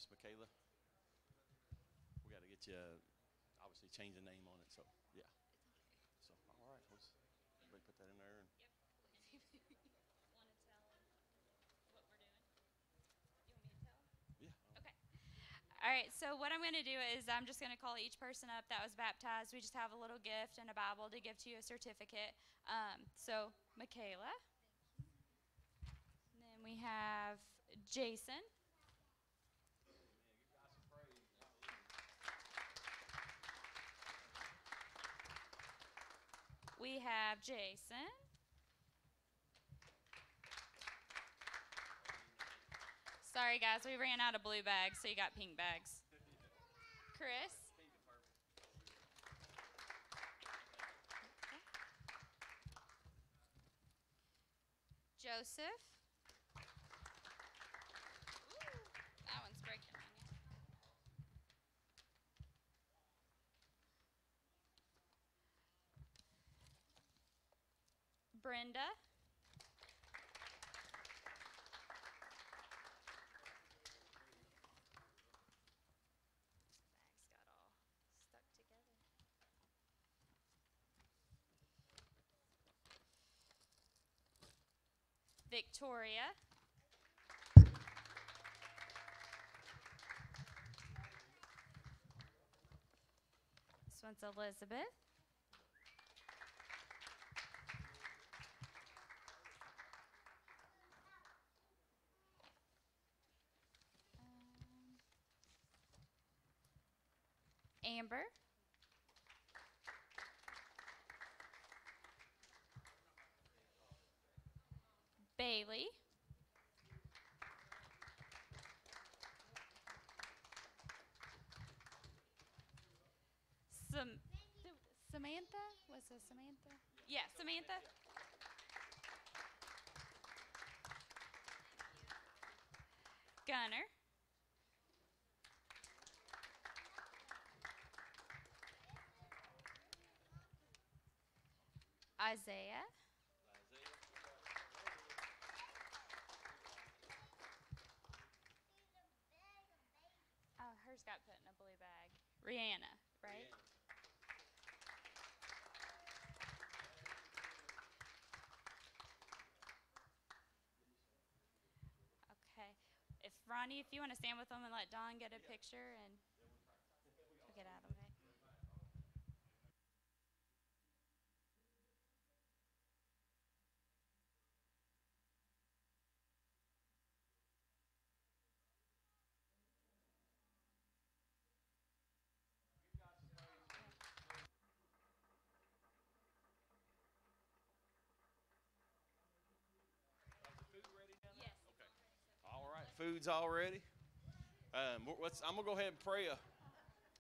Miss Michaela. We got to get you, obviously, change the name on it. So, yeah. So, all right. Let's everybody put that in there. And, yeah. All right, so what I'm going to do is I'm just going to call each person up that was baptized. We just have a little gift and a Bible to give to you, a certificate. So, Michaela. And then we have Jason. We have Jason. Sorry, guys, we ran out of blue bags, so you got pink bags. Chris. Joseph. Ooh, that one's breaking on you. Brenda. Bags got all stuck together. Victoria. This one's Elizabeth. Amber. Bailey. Samantha? Was it Samantha? Yeah, Samantha. Gunner. Isaiah. Oh, hers got put in a blue bag. Rihanna, right? Okay. If Ronnie, if you want to stand with them and let Don get a picture and we'll get out of the way. Yes. all right. Food's all ready. I'm going to go ahead and pray